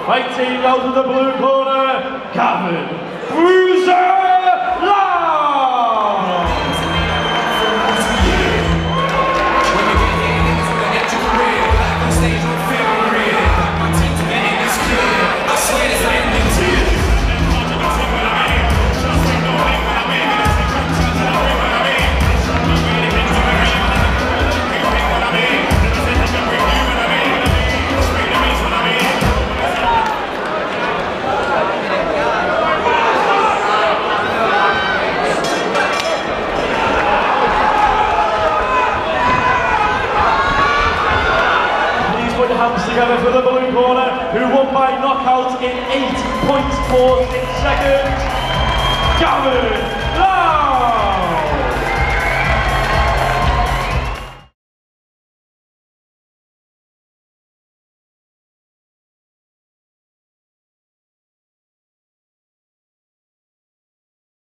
Fighting out of the blue corner, Gavin, Bruiser together for the blue corner, who won by knockout in 8.46 seconds, Gavin.